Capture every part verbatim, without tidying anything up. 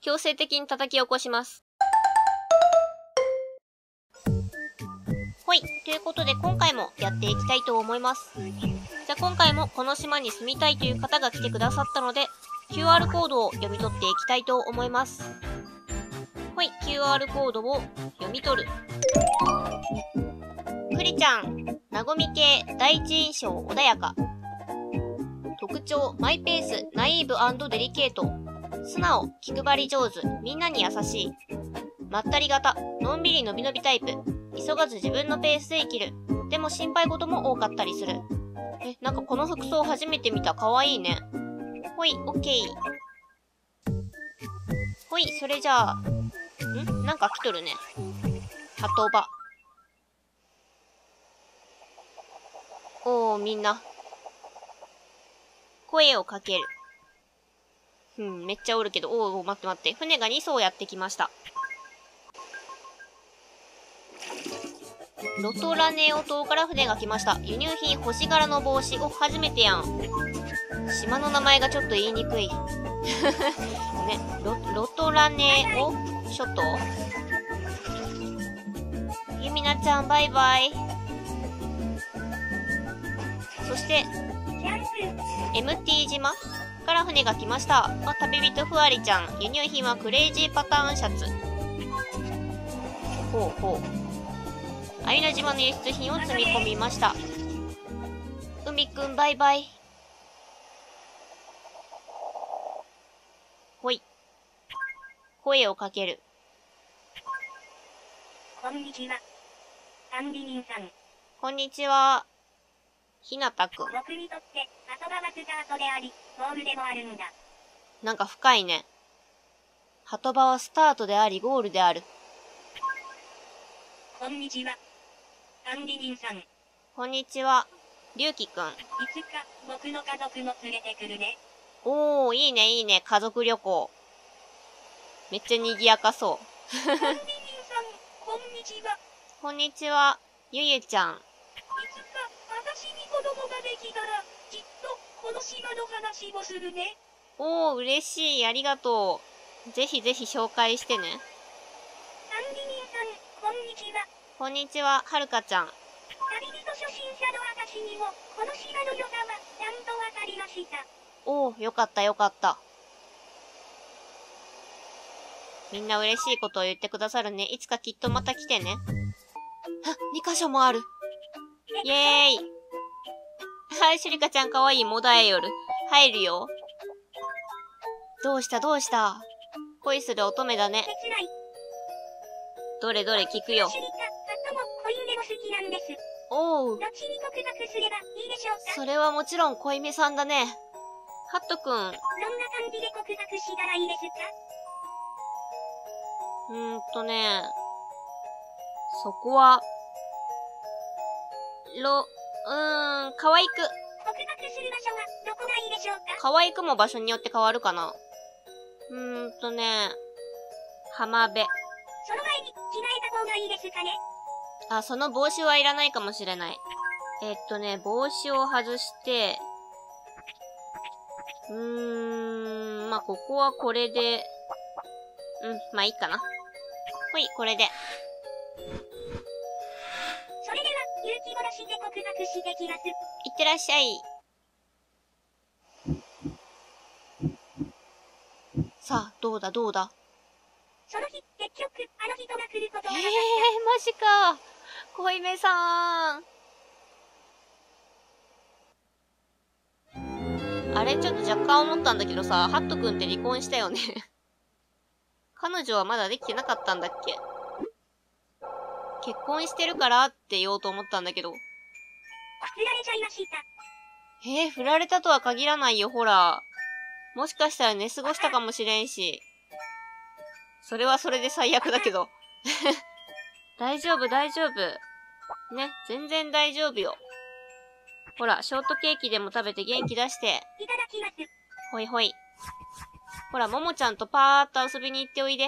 強制的に叩き起こします。ほい。ということで今回もやっていきたいと思います。じゃあ今回もこの島に住みたいという方が来てくださったので、キューアール コードを読み取っていきたいと思います。ほい。キューアール コードを読み取る。クリちゃん。なごみ系、第一印象穏やか。特徴、マイペース、ナイーブ&デリケート。素直、気配り上手、みんなに優しい。まったり型、のんびりのびのびタイプ。急がず自分のペースで生きる。でも心配事も多かったりする。え、なんかこの服装初めて見た。かわいいね。ほい、オッケー。ほい、それじゃあ、んなんか来とるね。はとば。おー、みんな。声をかける。うん、めっちゃおるけど、おー、待って待って。船がにそうやってきました。ロトラネオ島から船が来ました。輸入品、星柄の帽子。お、初めてやん。島の名前がちょっと言いにくい。ね、ロ、ロトラネオ諸島。ゆみなちゃん、バイバイ。そして、エムティー 島から船が来ました。あ、旅人ふわりちゃん。輸入品はクレイジーパターンシャツ。ほうほう。アイナ島の輸出品を積み込みました。海くんバイバイ。ほい。声をかける。 こんにちは。管理人さん。 こんにちは。ひなたくん。 僕にとって、後場はスタートであり、ゴールでもあるんだ。 なんか深いね。鳩場はスタートであり、ゴールである。 こんにちは。管理人さん。 こんにちは。りゅうきくん。 いつか、僕の家族も連れてくるね。 おー、いいね、いいね。家族旅行。めっちゃ賑やかそう。 管理人さん、こんにちは。 こんにちは。ゆゆちゃん。 いつか、私に子供ができたら、きっと、この島の話をするね。 おー、嬉しい。ありがとう。ぜひぜひ紹介してね。 管理人さん、こんにちは。 こんにちは、はるかちゃん。 旅人初心者の私にも、この島の良さは、ちゃんとわかりました。 おー、よかったよかった。みんな嬉しいことを言ってくださるね。いつかきっとまた来てね。あ、にかしょもある。イェーイ。はい、シュリカちゃんかわいい。もだえよる。入るよ。どうしたどうした恋する乙女だね。 切ない。 どれどれ聞くよ。 シュリカ、あとも、恋夢も好きなんです。 おう。 どっちに告白すればいいでしょうか。 それはもちろん恋目さんだね。ハットくん。 どんな感じで告白したらいいですか？ うーんとね。そこは、ろ、うーん、可愛く。 告白する場所はどこがいいでしょうか？ 可愛くも場所によって変わるかな。うーんとね、浜辺。 その前に着替えた方がいいですかね？ あ、その帽子はいらないかもしれない。えっとね、帽子を外して、うーん、まあ、ここはこれで、うん、まあいいかな。ほい、これで。 それでは、勇気を出して告白してきます。 いってらっしゃい。さあ、どうだどうだ。 その日、結局、あの人が来ることはなかった。 えー、マジか。恋目さん。あれ、ちょっと若干思ったんだけどさ、ハットくんって離婚したよね。彼女はまだできてなかったんだっけ？結婚してるからって言おうと思ったんだけど。 振られちゃいました。 えー、振られたとは限らないよ、ほら。もしかしたら寝過ごしたかもしれんし。それはそれで最悪だけど。大丈夫、大丈夫。ね、全然大丈夫よ。ほら、ショートケーキでも食べて元気出して。 いただきます。 ほいほい。ほら、ももちゃんとパーっと遊びに行っておいで。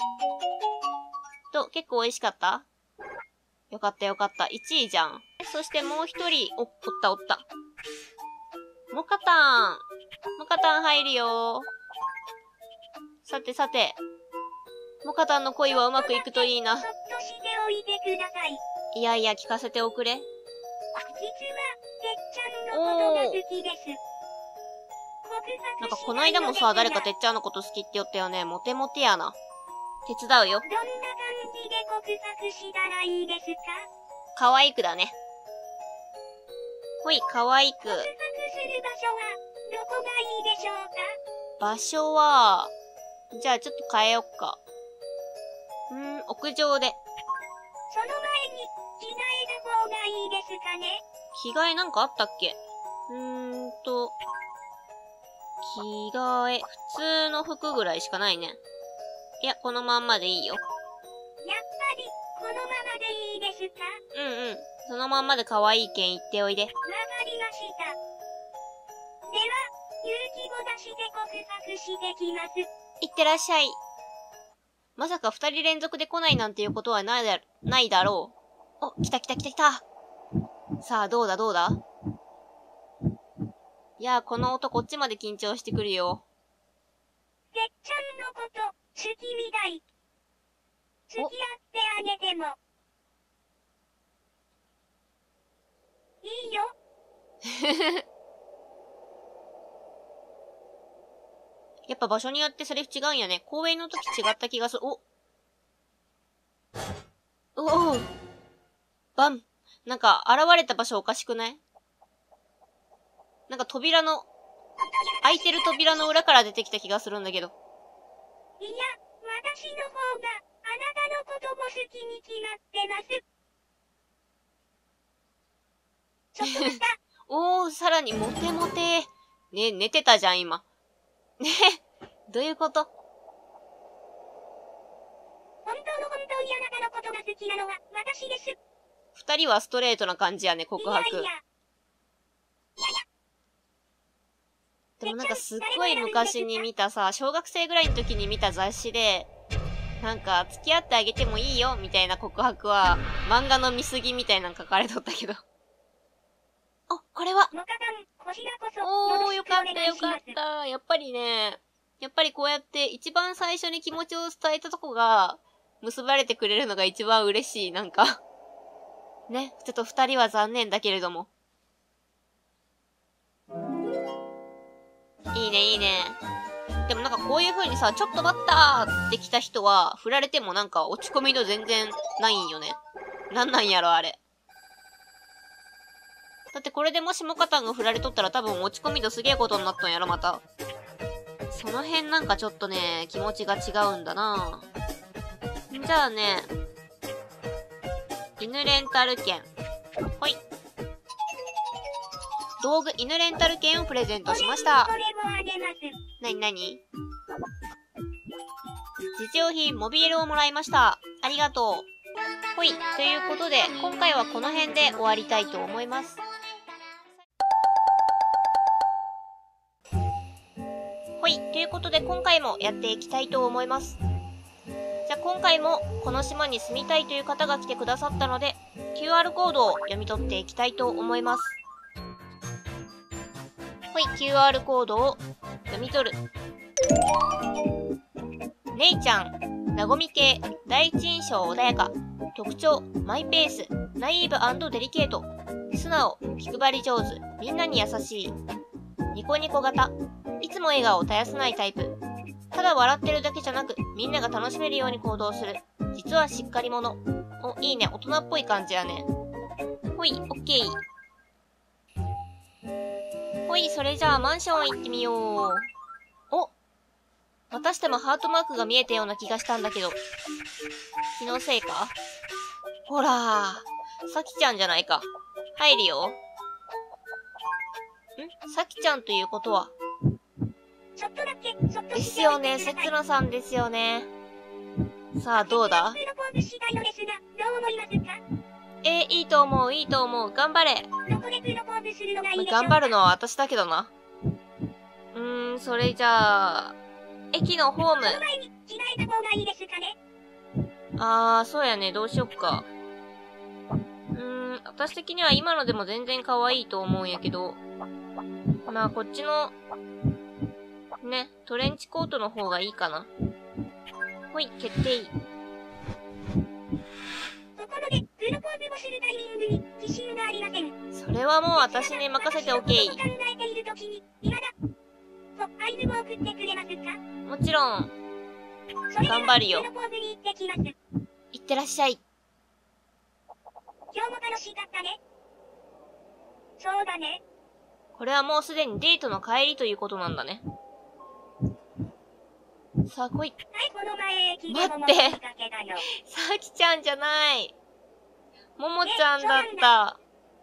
と、結構美味しかった？よかったよかった。いちいじゃん。そしてもう一人、お、おったおった。モカタン。モカタン入るよ。 さてさて。モカタンの恋はうまくいくといいな。 そっとしておいてください。 いやいや、聞かせておくれ。 実は、てっちゃんのことが好きです。 なんかこの間もさ、誰かてっちゃんのこと好きって言ったよね。モテモテやな。手伝うよ。 どんな感じで告白したらいいですか？ 可愛くだね。ほい、可愛く。 告白する場所は、どこがいいでしょうか？ 場所は、じゃあちょっと変えよっか。うーん、屋上で。 その前に、着替えた方がいいですかね？ 着替えなんかあったっけ？うーんと、着替え、普通の服ぐらいしかないね。いや、このまんまでいいよ。 やっぱり、このままでいいですか？ うんうん。そのまんまで可愛いけん言っておいで。 わかりました。では、勇気を出して告白してきます。 いってらっしゃい。まさか二人連続で来ないなんていうことはないだ、ないだろう。お、来た来た来た来た。さあ、どうだどうだ？いやー、この音こっちまで緊張してくるよ。 てっちゃんのこと、好きみたい。付き合ってあげても。いいよ。 やっぱ場所によってセリフ違うんやね。公演の時違った気がする。おおおバン。なんか、現れた場所おかしくない？なんか扉の、開いてる扉の裏から出てきた気がするんだけど。 いや、私の方が、あなたのことも好きに決まってます。ちょっとした。 おー、さらにモテモテ。ね、寝てたじゃん、今。ね、どういうこと？ 本当の本当にあなたのことが好きなのは、私です。 二人はストレートな感じやね、告白。 いやいや。 でもなんかすっごい昔に見たさ、小学生ぐらいの時に見た雑誌で、なんか付き合ってあげてもいいよみたいな告白は、漫画の見過ぎみたいなの書かれとったけど。あ、これはモカタン、こちらこそ、 おー、よかったよろしくお願いしますかった。やっぱりね、やっぱりこうやって一番最初に気持ちを伝えたとこが、結ばれてくれるのが一番嬉しい、なんか。ね、ちょっと二人は残念だけれども。いいね、いいね。でもなんかこういう風にさ、ちょっと待ったーって来た人は、振られてもなんか落ち込み度全然ないんよね。なんなんやろ、あれ。だってこれでもしモカタンが振られとったら多分落ち込み度すげえことになったんやろ、また。その辺なんかちょっとね、気持ちが違うんだな。じゃあね、犬レンタル券。ほい。道具犬レンタル券をプレゼントしました。 これもあげます。 なになに？実用品モビールをもらいました。ありがとう。ほい。ということで、今回はこの辺で終わりたいと思います。ほい。ということで、今回もやっていきたいと思います。じゃあ今回もこの島に住みたいという方が来てくださったので、キューアール コードを読み取っていきたいと思います。ほい、キューアール コードを読み取る。れいちゃん、なごみ系、第一印象穏やか、特徴、マイペース、ナイーブ&デリケート、素直、気配り上手、みんなに優しい、ニコニコ型、いつも笑顔を絶やさないタイプ、ただ笑ってるだけじゃなく、みんなが楽しめるように行動する、実はしっかり者。お、いいね、大人っぽい感じやね。ほい、オッケー。ほい、それじゃあマンション行ってみよう。お、またしてもハートマークが見えたような気がしたんだけど。気のせいか？ほらー、さきちゃんじゃないか。入るよ。ん？さきちゃんということは。 ちょっとだけ、そっとですよね、せつなさんですよね。さあ、どうだ？ プロポーズしたいのですが、どう思いますか？ えー、いいと思う、いいと思う。頑張れ。 どこでプロポーズするのがいいでしょうか？ 頑張るのは私だけどな。うーん、それじゃあ、駅のホーム。 その前に、着替えた方がいいですかね？ あー、そうやね、どうしよっか。うーん、私的には今のでも全然可愛いと思うんやけど。まあ、こっちの、 ね、トレンチコートの方がいいかな。ほい、決定。 ところで、プロポーズをするタイミングに自信がありません。 それはもう私に任せておけい。 考えているときに、今だ。と、合図を送ってくれますか？ もちろん。 それでは頑張るよ。 プロポーズに行ってきます。 いってらっしゃい。 今日も楽しかったね。そうだね。 これはもうすでにデートの帰りということなんだね。さあ来い。 はい、この前駅で待っても見かけたよ。 さきちゃんじゃない。ももちゃんだった。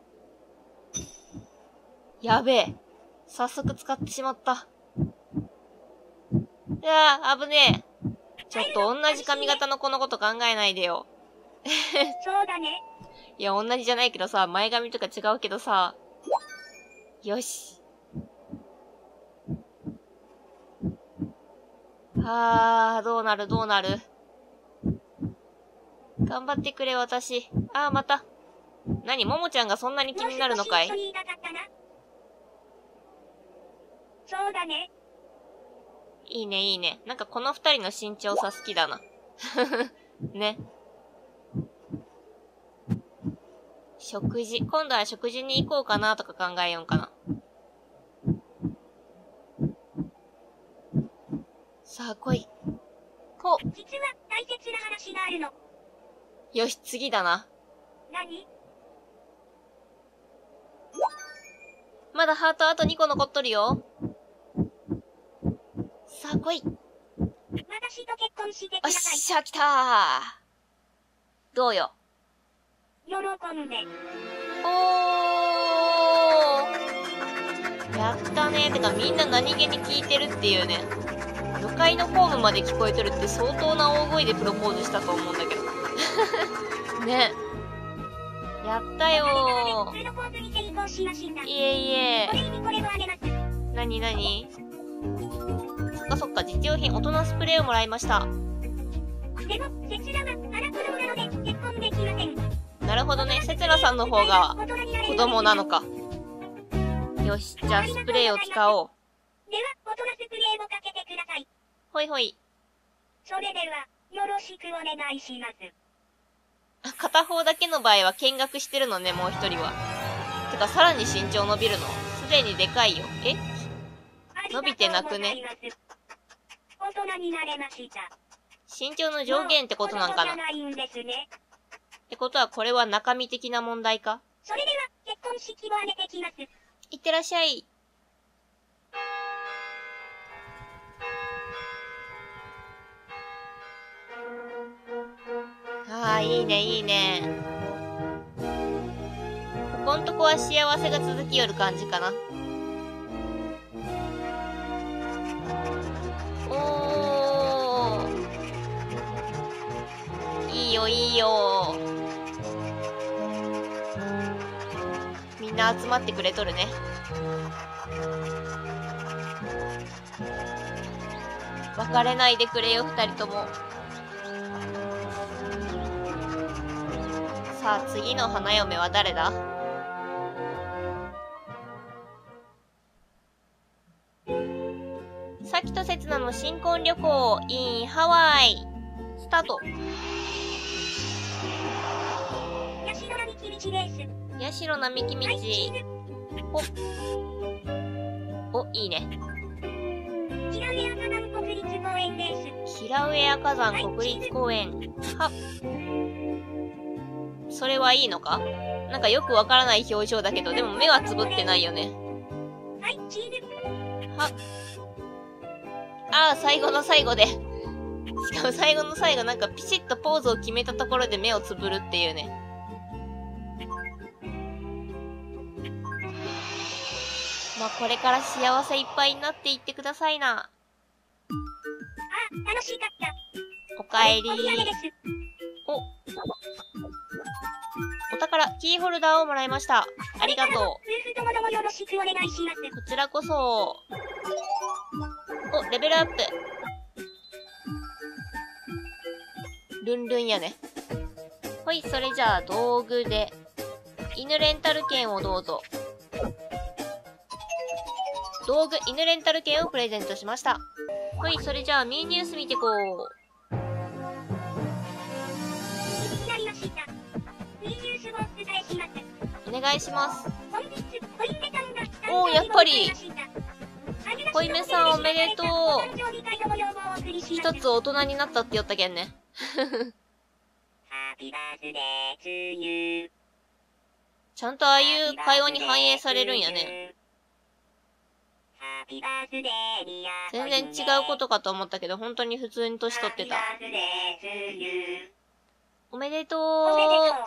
やべえ。早速使ってしまった。いやー、危ねえ。ちょっと同じ髪型の子のこと考えないでよ。 そうだね。 いや、同じじゃないけどさ、前髪とか違うけどさ。よし。あー、どうなるどうなる。頑張ってくれ、私。あー、また。何、ももちゃんがそんなに気になるのかい？ もう少し一緒にいたかったな。そうだね。 いいね、いいね。なんかこの二人の身長差好きだな。ね。食事。今度は食事に行こうかなとか考えようかな。さあ来い。ほ実は大切な話があるの。 よし、次だな。 何？ まだハートあとにこ残っとるよ。さあ来い。 私と結婚してくおっださい。 しゃ、来たー。どうよ。 喜んで。 おー。やったねー。てかみんな何気に聞いてるっていうね。向かいのホームまで聞こえてるって相当な大声でプロポーズしたと思うんだけど。ね。やったよー。 プロポーズに成功しました。 いえいえお。礼にこれをあげます。 なになに？そっかそっか、実用品、大人スプレーをもらいました。 でも、セツラは、あら子供なので、結婚できません。 なるほどね。セツラさんの方が子供なのか。よし、じゃあスプレーを使おう。 では、大人スプレーをかけてください。 ほいほい。 それでは、よろしくお願いします。 片方だけの場合は見学してるのね、もう一人は。てか、さらに身長伸びるの。すでにでかいよ。え？伸びてなくね？ 大人になれました。 身長の上限ってことなんかな？っもう子供じゃないんですね。 てことはこれは中身的な問題か？ それでは、結婚式を挙げてきます。 いってらっしゃい。ああ、いいね、いいね。ここんとこは幸せが続きよる感じかな。おー。いいよ、いいよ。みんな集まってくれとるね。別れないでくれよ、二人とも。さあ、次の花嫁は誰だ？さきとせつなの新婚旅行 in ハワイ。スタート。 ヤシロ並木道です。 ヤシロ並木道。 はい、チーズ。 お。お、いいね。 キラウエア火山国立公園です。 キラウエア火山国立公園。は。それはいいのか？なんかよくわからない表情だけど、でも目はつぶってないよね。 はい、チーズ。 は。ああ、最後の最後で。しかも最後の最後なんかピシッとポーズを決めたところで目をつぶるっていうね。まあこれから幸せいっぱいになっていってくださいな。 あ、楽しかった。 おかえりお土産です。 お。お宝、キーホルダーをもらいました。ありがとう。 夫婦ともどもよろしくお願いします。 こちらこそ。お、レベルアップ。ルンルンやね。ほい、それじゃあ道具で。犬レンタル券をどうぞ。 道具、犬レンタル券をプレゼントしました。はい、それじゃあ、ミーニュース見てこう。お願いします。おー、やっぱり。濃いめさんおめでとう。一つ大人になったって言ったけんね。ちゃんとああいう会話に反映されるんやね。全然違うことかと思ったけど、本当に普通に年取ってた。おめでとう。おめでとう。おめでとう。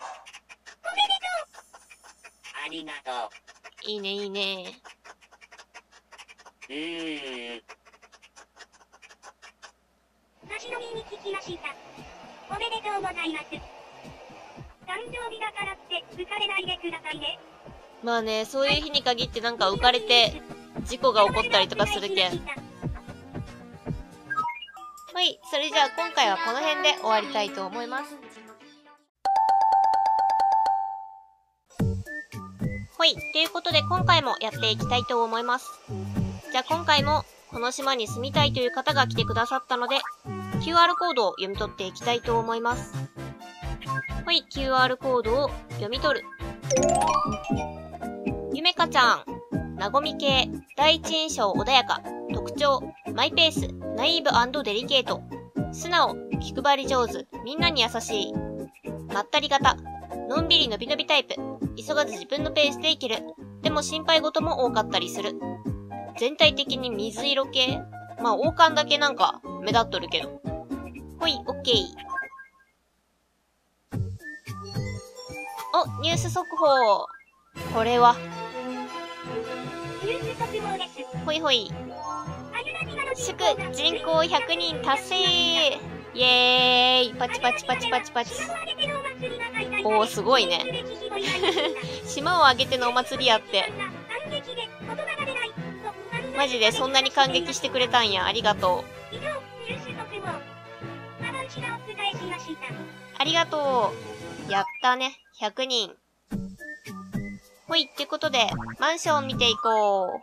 ありがとう。いいね、いいね。うーん。差し飲みに聞きました。おめでとうございます。誕生日だからって浮かれないでくださいね。まあね、そういう日に限ってなんか浮かれて事故が起こったりとかするけん。はい、それじゃあ今回はこの辺で終わりたいと思います。はい、ということで今回もやっていきたいと思います。じゃあ今回もこの島に住みたいという方が来てくださったので、キューアール コードを読み取っていきたいと思います。はい、キューアール コードを読み取る。ゆめかちゃん、なごみ系、第一印象穏やか、特徴、マイペース、ナイーブ&デリケート、素直、気配り上手、みんなに優しい、まったり型、のんびりのびのびタイプ、急がず自分のペースでいける、でも心配事も多かったりする。全体的に水色系？まあ王冠だけなんか目立っとるけど。ほい、オッケー。お、ニュース速報。これは。ニュース速報です。ほいほい。祝人口ひゃくにん達成。イエーイ。パチパチパチパチパチ。おー、すごいね。島を挙げてのお祭りやって。マジでそんなに感激してくれたんや。ありがとう。ありがとう。やったね。ひゃくにん。ほい、ってことで、マンション見ていこ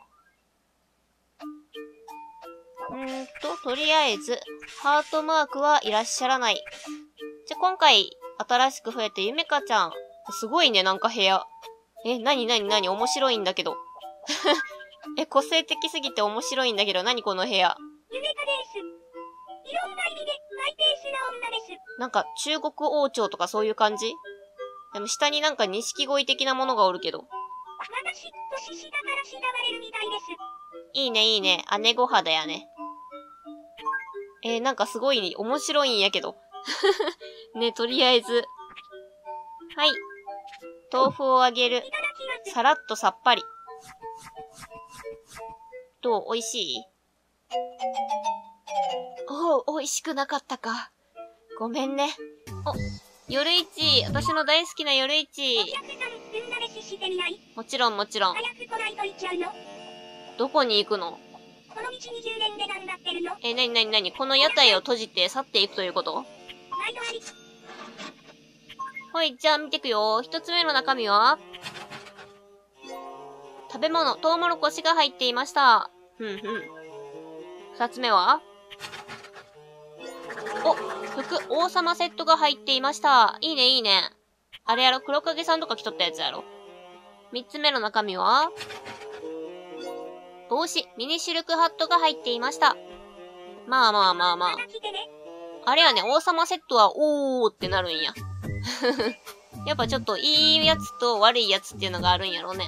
う。うーんと、とりあえず、ハートマークはいらっしゃらない。じゃ、今回、新しく増えてゆめかちゃん。すごいね、なんか部屋。え、なになになに面白いんだけど。え、個性的すぎて面白いんだけど、なにこの部屋。ゆめかです。いろんな意味でマイペースな女です。なんか中国王朝とかそういう感じ？でも下になんか錦鯉的なものがおるけど。私、年下から慕われるみたいです。いいねいいね。姉御肌やね。えー、なんかすごい面白いんやけど。ね、とりあえず。はい。豆腐をあげる。さらっとさっぱり。どう？美味しい？おう、美味しくなかったか。ごめんね。お、夜市。私の大好きな夜市。もちろんもちろん。どこに行くの？この道にじゅうねんでなんだってるの？え、なになになに？この屋台を閉じて去っていくということ？はい、じゃあ見てくよ。一つ目の中身は食べ物、トウモロコシが入っていました。ふんふん。二つ目はお、服、王様セットが入っていました。いいねいいね。あれやろ、黒影さんとか着とったやつやろ。三つ目の中身は帽子、ミニシルクハットが入っていました。まあまあまあまあ。あれやね、王様セットはおーってなるんや。やっぱちょっといいやつと悪いやつっていうのがあるんやろうね。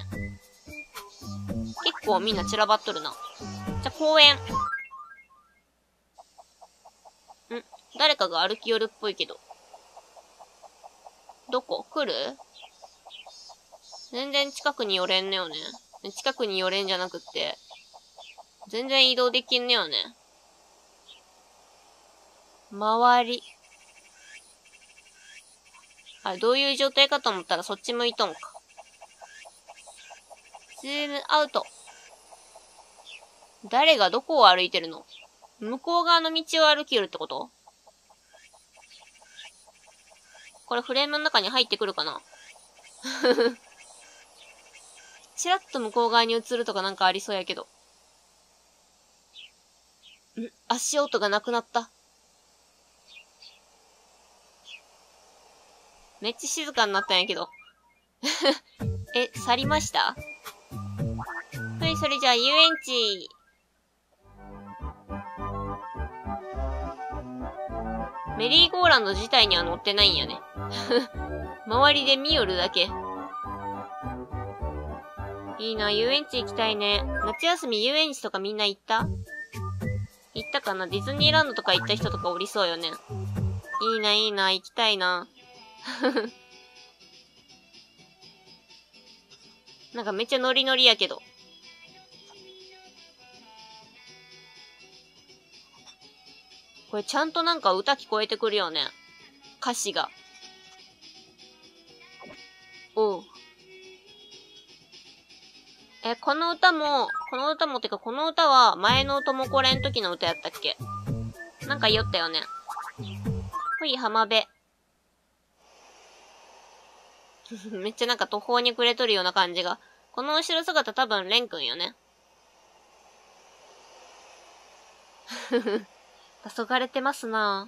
結構みんな散らばっとるな。じゃ、公園。ん？誰かが歩き寄るっぽいけど。どこ？来る？全然近くに寄れんねよね。近くに寄れんじゃなくって、全然移動できんねよね。周り。あ、どういう状態かと思ったらそっち向いとんか。ズームアウト。誰がどこを歩いてるの？向こう側の道を歩き寄るってこと？これフレームの中に入ってくるかな？チラッと向こう側に映るとかなんかありそうやけど。 ん、足音がなくなった。めっちゃ静かになったんやけど。え、去りました？はい、それじゃあ遊園地。メリーゴーランド自体には乗ってないんやね。周りで見よるだけ。いいな、遊園地行きたいね。夏休み遊園地とかみんな行った？行ったかな？ディズニーランドとか行った人とかおりそうよね。いいな、いいな、行きたいな。なんかめっちゃノリノリやけど。これちゃんとなんか歌聞こえてくるよね。歌詞が。おう。え、この歌も、この歌もてかこの歌は前のともこれん時の歌やったっけ？なんか言おったよね。ほい、浜辺。めっちゃなんか途方に暮れとるような感じが。この後ろ姿多分レンくんよね。黄昏れてますな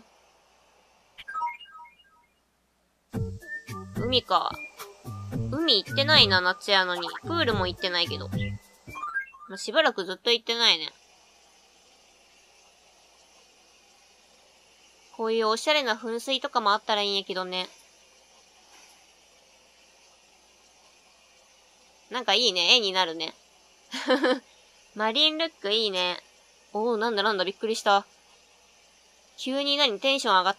ぁ。海か。海行ってないな、夏やのに。プールも行ってないけど。まあ、しばらくずっと行ってないね。こういうおしゃれな噴水とかもあったらいいんやけどね。なんかいいね。絵になるね。マリンルックいいね。おー、なんだなんだ、びっくりした。急に何テンション上がった？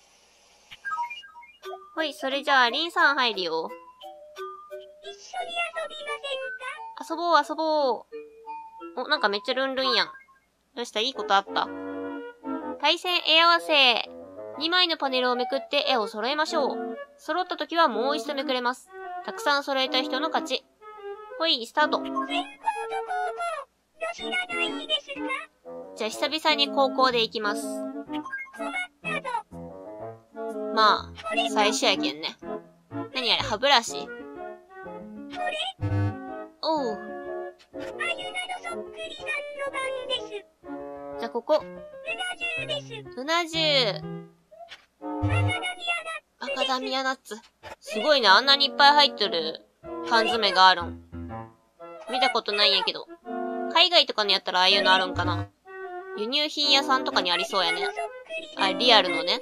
ほい、それじゃあ、リンさん入るよ。 一緒に遊びませんか？ 遊ぼう、遊ぼう。お、なんかめっちゃルンルンやん。どうした？いいことあった？対戦絵合わせ。にまいのパネルをめくって絵を揃えましょう。揃った時はもう一度めくれます。たくさん揃えた人の勝ち。ほい、スタート。 全校と高校、どちらがいいですか？ じゃあ久々に高校で行きます。 困ったぞ。 まあ、最初やけんね。何あれ、歯ブラシ？ これ？ おう。 あゆなのそっくりさんの番です。 じゃあここ。 うな重です。 うな重。 マカダミアナッツです。 マカダミアナッツ。すごいね、あんなにいっぱい入ってる缶詰があるん。見たことないんやけど。海外とかにやったらああいうのあるんかな？輸入品屋さんとかにありそうやね。あ、リアルのね。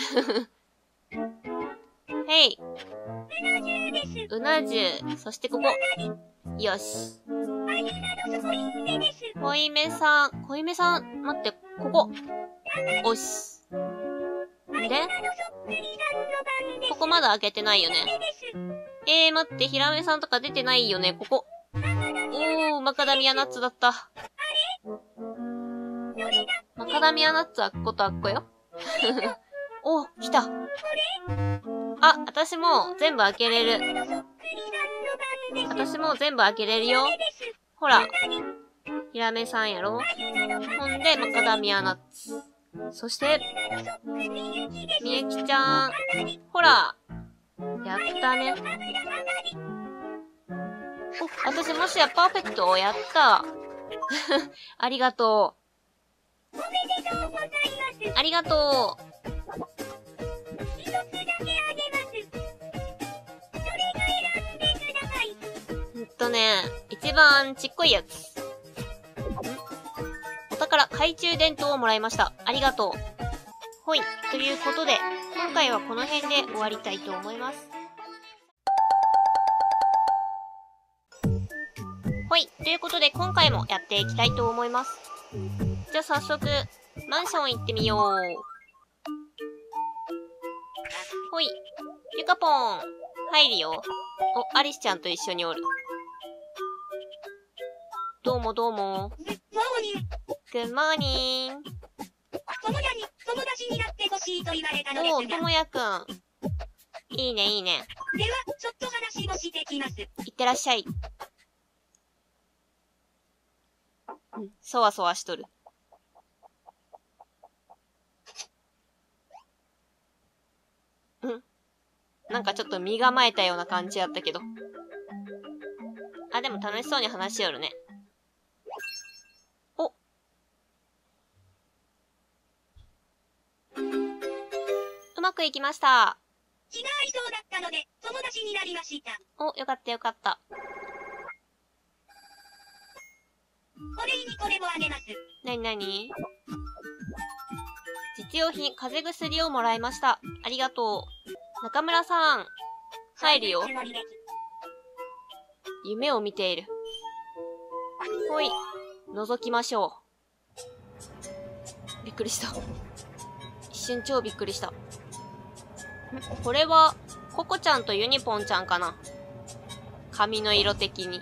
へい。うな重。そしてここ。よし。濃いめさん。濃いめさん。待って、ここ。おし。で、ここまだ開けてないよね。えー、待って、ヒラメさんとか出てないよね、ここ。おー、マカダミアナッツだった。マカダミアナッツはあっことあっこよ。お、来た。あ、私も全部開けれる。私も全部開けれるよ。ほら。ヒラメさんやろ。ほんで、マカダミアナッツ。そして、みゆきちゃん。ほら。やったね。お、私もしやパーフェクトをやった。ありがとう。ありがとう。 一つだけあげます。それが選んでください。 ほんとね、一番ちっこいやつ。お宝、懐中電灯をもらいました。ありがとう。ほい。ということで、今回はこの辺で終わりたいと思います。ほい。ということで、今回もやっていきたいと思います。じゃあ早速、マンション行ってみよう。ほい。ゆかぽん。入るよ。お、アリスちゃんと一緒におる。どうもどうも。グッモーニング。 友也に友達になってほしいと言われたのですが。 おー、ともやくん。いいね、いいね。 では、ちょっと話をしてきます。 いってらっしゃい。うん、そわそわしとる。うん。なんかちょっと身構えたような感じやったけど。あ、でも楽しそうに話しよるね。お。 うまくいきました。 気が合いそうだったので、友達になりました。 お、よかったよかった。 お礼にこれもあげます。 なになに？実用品、風邪薬をもらいました。ありがとう。中村さん、入るよ。夢を見ている。ほい、覗きましょう。びっくりした。一瞬超びっくりした。ん？これは、ココちゃんとユニポンちゃんかな。髪の色的に。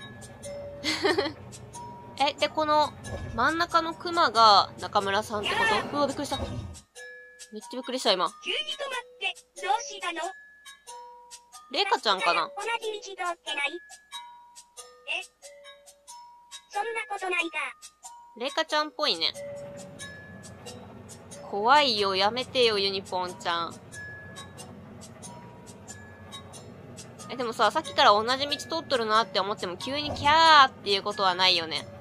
え、で、この、真ん中のクマが中村さんってこと？うわ、びっくりした。めっちゃびっくりした、今。 急に止まって、どうしたの？ レイカちゃんかな？ 同じ道通ってない？え？そんなことないか。 レイカちゃんっぽいね。怖いよ、やめてよ、ユニポンちゃん。え、でもさ、さっきから同じ道通っとるなって思っても急にキャーっていうことはないよね。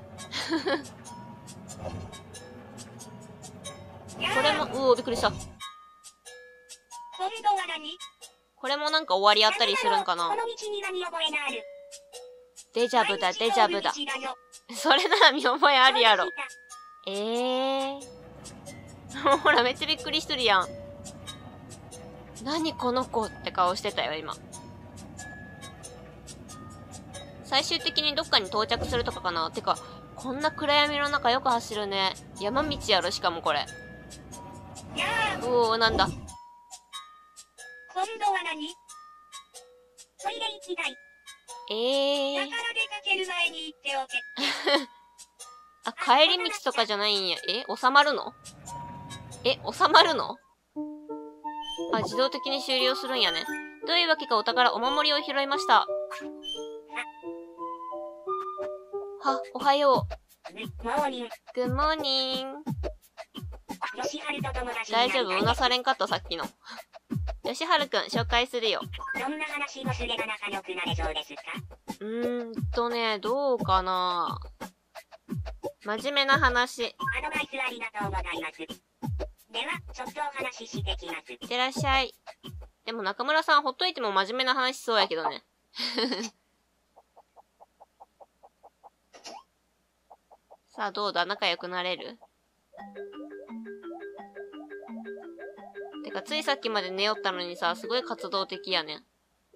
これも、うお、びっくりした。 今度は何？ これもなんか終わりあったりするんかな？ この道には見覚えがある。 デジャブだ、デジャブだ。それなら見覚えあるやろ。えー。ほら、めっちゃびっくりしとるやん。何この子って顔してたよ、今。最終的にどっかに到着するとかかな？てか、こんな暗闇の中よく走るね。山道やろ、しかもこれ。うおー、なんだ。 今度は何？トイレ行きたい。 えー。 だから出かける前に言っておけ。 あ、帰り道とかじゃないんや。え、収まるの？え、収まるの？あ、自動的に終了するんやね。どういうわけかお宝お守りを拾いました。は、おはよう。 モーニング。 グッモーニング。 吉春と友達大丈夫？うなされんかったさっきの。吉春くん、紹介するよ。 どんな話をすれば仲良くなれそうですか？ うーんとね、どうかな。真面目な話。 アドバイスありがとうございます。では、ちょっとお話ししてきます。 いってらっしゃい。でも中村さんほっといても真面目な話しそうやけどね。さあどうだ？仲良くなれる？てかついさっきまで寝よったのにさ、すごい活動的やね。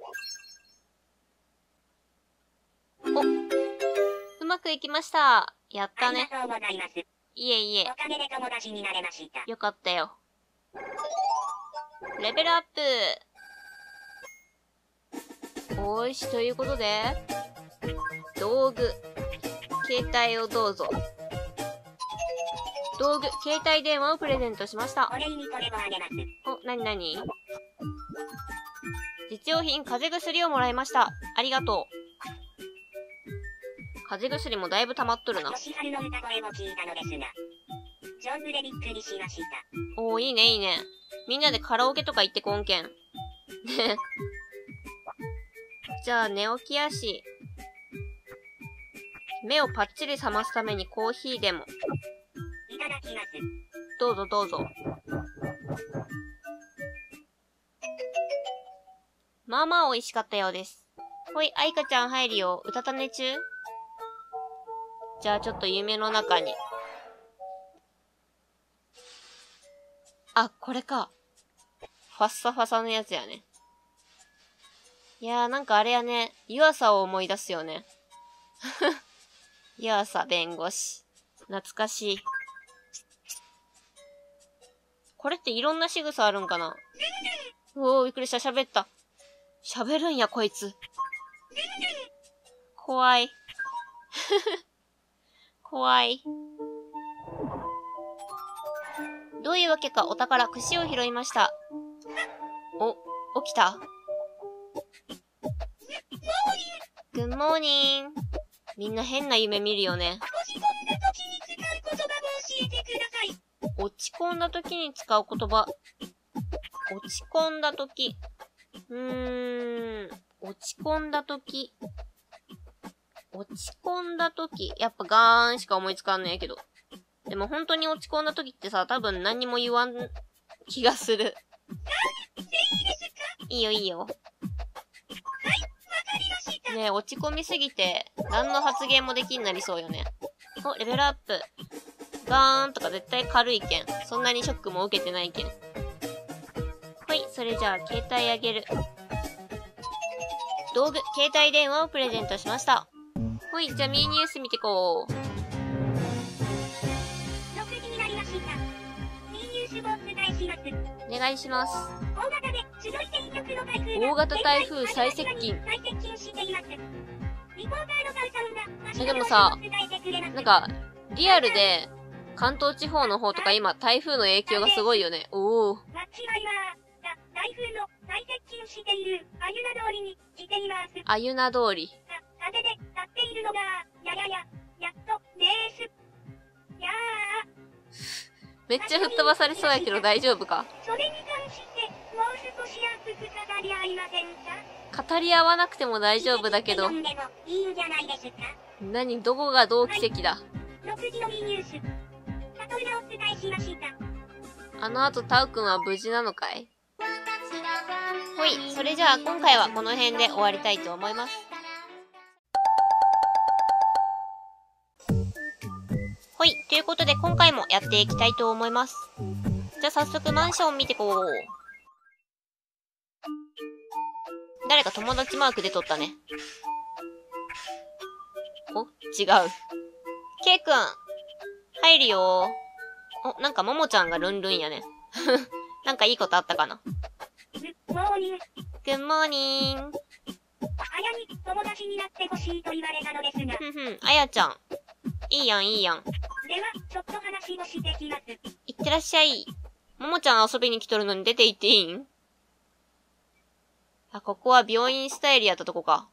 お、うまくいきました。やったね。 ありがとうございます。 いえいえ。 おかげで友達になれました。 よかったよ。レベルアップ。おーし、ということで、道具、携帯をどうぞ。道具、携帯電話をプレゼントしました。 お礼にこれもあげます。 お、なになに？実用品、風邪薬をもらいました。ありがとう。風邪薬もだいぶ溜まっとるな。 吉春の歌声を聞いたのですが、上手でびっくりしました。 おー、いいねいいね。みんなでカラオケとか行ってこんけん。ね。じゃあ寝起きやし、目をパッチリ覚ますためにコーヒーでも。 いただきます。 どうぞどうぞ。まあまあ美味しかったようです。ほい、あいかちゃん入るよ。うたた寝中？じゃあちょっと夢の中に。あ、これか。ファッサファサのやつやね。いやーなんかあれやね。湯浅を思い出すよね。湯浅弁護士。懐かしい。これっていろんな仕草あるんかな？おー、びっくりした。喋った。喋るんや、こいつ。怖い。怖い。どういうわけかお宝、串を拾いました。お、起きた？グッモーニング。みんな変な夢見るよね。落ち込んだ時に使う言葉。落ち込んだ時。うーん。落ち込んだ時。落ち込んだ時。やっぱガーンしか思いつかんねえけど。でも本当に落ち込んだ時ってさ、多分何にも言わん気がする。 いいよいいよ。 はい、わかりました。 ねえ、落ち込みすぎて、何の発言もできんなりそうよね。お、レベルアップ。ガーンとか絶対軽いけん。そんなにショックも受けてないけん。はい、それじゃあ、携帯あげる。道具、携帯電話をプレゼントしました。ほい、じゃあミーニュース見てこう。 ろくじになりました。ミーニュースをお伝えします。 お願いします。 大型で強い勢力の台風が大型台風最接近。 最接近しています。リポーターのガウさんが、 え、でもさ、 伝えてくれます。 なんか、リアルで、関東地方の方とか今、台風の影響がすごいよね。おー。 間違いは、だ台風の最接近している、アユナ通りに来ています。 あゆな通り。 た、風で立っているのが、ややや、やっと、です。やめっちゃ吹っ飛ばされそうやけど大丈夫か？ ー、それに関して、もう少し熱く語り合いませんか？ 語り合わなくても大丈夫だけど。 読んでもいいんじゃないですか？ 何、どこがどう奇跡だ。 ろくじのミーニュース。里浦をお伝えしました。 あの後タウくんは無事なのかい？ほい、それじゃあ今回はこの辺で終わりたいと思います。ほい、ということで今回もやっていきたいと思います。じゃあ早速マンション見てこう。誰か友達マークで撮ったね。お、違う。ケイくん、入るよー。お、なんかももちゃんがルンルンやね。なんかいいことあったかな。 グッモーニング。 グッモーニング。 あやに友達になってほしいと言われたのですが。 ふんふん、あやちゃん。いいやん、いいやん。 では、ちょっと話をしてきます。 いってらっしゃい。ももちゃん遊びに来とるのに出て行っていいん？あ、ここは病院スタイルやったとこか。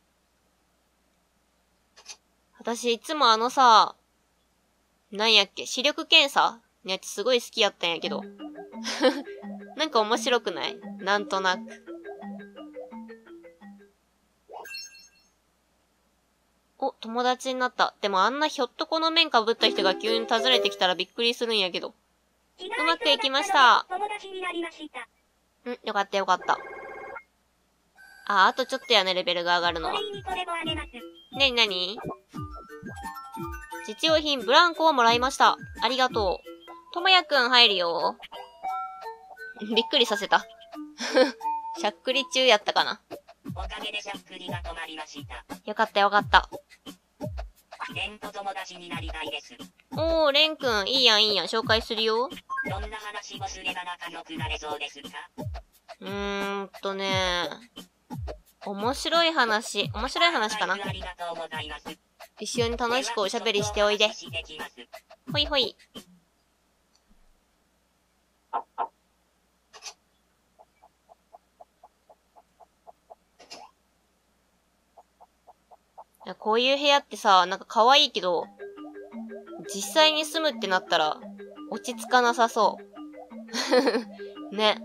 私いつもあのさ、なんやっけ、視力検査のやつすごい好きやったんやけど。なんか面白くない？なんとなく。お、友達になった。でもあんなひょっとこの面かぶった人が急に訪ねてきたらびっくりするんやけど。うまくいきました。 友達になりました。 うん、よかったよかった。あ、あとちょっとやね、レベルが上がるのは。 それにこれもあげます。 なになに？実用品ブランコをもらいました。ありがとう。ともやくん入るよ。びっくりさせた。しゃっくり中やったかな。 おかげでしゃっくりが止まりました。 よかったよかった。 レンと友達になりたいです。 おー、レンくん、いいやんいいやん、紹介するよ。 どんな話をすれば仲良くなれそうですか？ うーんとね面白い話、面白い話かな。 ありがとうございます。 一緒に楽しくおしゃべりしておいで。ほいほい。いや、こういう部屋ってさ、なんか可愛いけど、実際に住むってなったら、落ち着かなさそう。ね。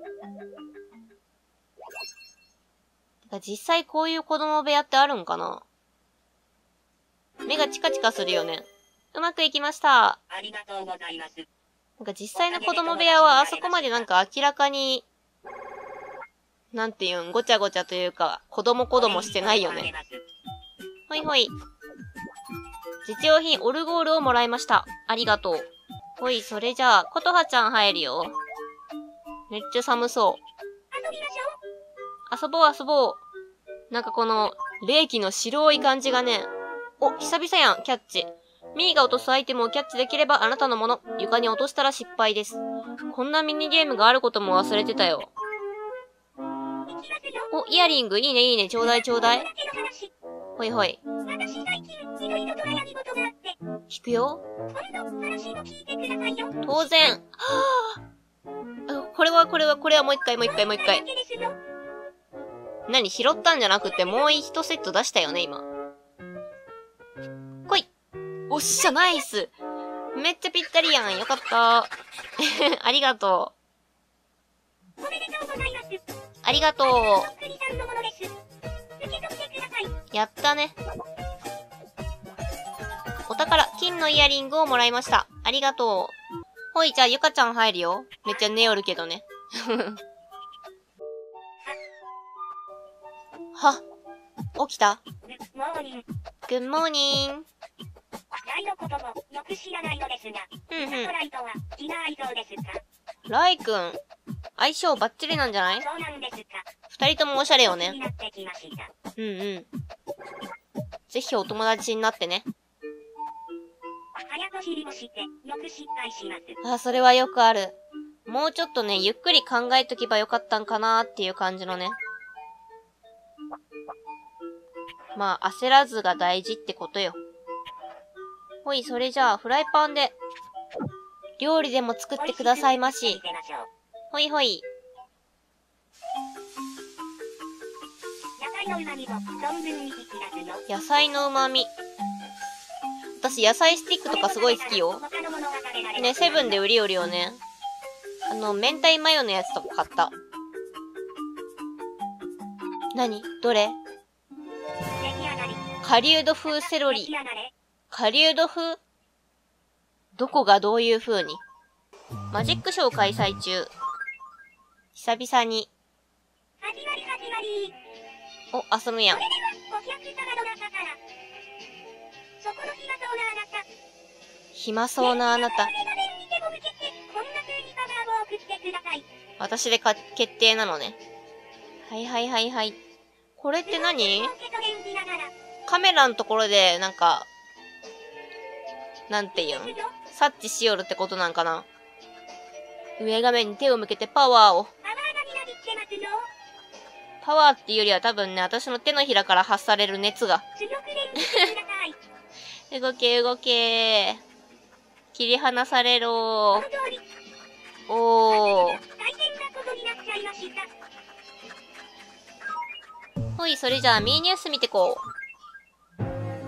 実際こういう子供部屋ってあるんかな？目がチカチカするよね。うまくいきました。 ありがとうございます。 なんか実際の子供部屋はあそこまでなんか明らかに、なんていうん、ごちゃごちゃというか、子供子供してないよね。ほいほい。実用品オルゴールをもらいました。ありがとう。ほい、それじゃあ、ことはちゃん入るよ。めっちゃ寒そう。 遊びましょう。遊ぼう遊ぼう。なんかこの、冷気の白い感じがね。お、久々やん、キャッチ。ミーが落とすアイテムをキャッチできればあなたのもの。床に落としたら失敗です。こんなミニゲームがあることも忘れてたよ。お、イヤリング、いいねいいね、ちょうだいちょうだい。ほいほい。 私最近、いろいろと悩み事があって。 聞くよ。 今度、話を聞いてくださいよ。 当然。はぁ、これはこれはこれはもう一回もう一回もう一回。何、拾ったんじゃなくてもう一セット出したよね、今。来い。おっしゃ、ナイス。めっちゃぴったりやん。よかった。ありがとう。おめでとうございます。 ありがとう。やったね。お宝、金のイヤリングをもらいました。ありがとう。ほい、じゃあゆかちゃん入るよ。めっちゃ寝よるけどね。 はは、起きた？ グッモーニング。 グッモーニング。 ライのこともよく知らないのですが、 うんうん。 ライとは気が合いそうですか？ ライくん、相性バッチリなんじゃない？ そうなんですか。 二人ともおしゃれよね。 気になってきました。 うんうん。ぜひお友達になってね。 早と知りをしてよく失敗します。 あ、それはよくある。もうちょっとね、ゆっくり考えとけばよかったんかなーっていう感じのね。まあ、焦らずが大事ってことよ。ほい、それじゃあ、フライパンで、料理でも作ってくださいまし。ほいほい。 野菜の旨味を存分に引き出すの。 野菜の旨味。私、野菜スティックとかすごい好きよ。ね、セブンで売りよるよね。あの、明太マヨのやつとか買った。何？どれ？狩人風セロリ。狩人風？どこがどういう風に？マジックショー開催中。久々に。お、遊ぶやん。暇そうなあなた。私でか、決定なのね。はいはいはいはい。これって何？カメラのところで、なんか、なんていうん？察知しよるってことなんかな？上画面に手を向けてパワーを。パワーっていうよりは多分ね、私の手のひらから発される熱が。動け動けー。切り離されろー。おー。ほい、それじゃあ、ミーニュース見てこう。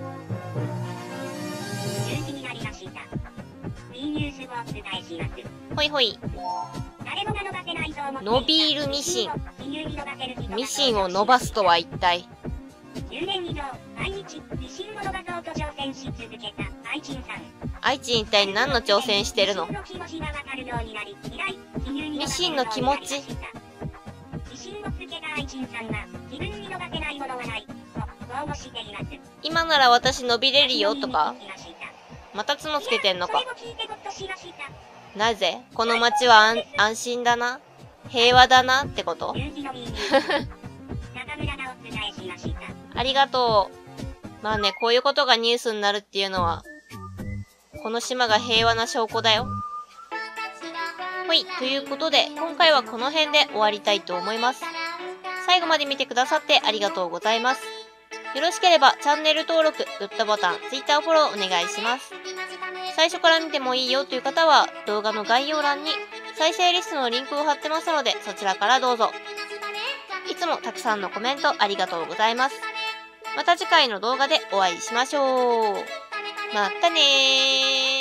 ほいほい。伸びるミシン。ミシンを伸ばすとは一体。じゅうねん以上、毎日、ミシンを伸ばそうと挑戦し続けた、アイチンさん。アイチン一体何の挑戦してるの？ミシンの気持ち。今なら私伸びれるよとか？また角つけてんのか？なぜ？この街は安、安心だな？平和だなってこと？ありがとう。まあね、こういうことがニュースになるっていうのは、この島が平和な証拠だよ。はい、ということで、今回はこの辺で終わりたいと思います。最後まで見てくださってありがとうございます。よろしければチャンネル登録、グッドボタン、Twitter フォローお願いします。最初から見てもいいよという方は、動画の概要欄に再生リストのリンクを貼ってますので、そちらからどうぞ。いつもたくさんのコメントありがとうございます。また次回の動画でお会いしましょう。またねー。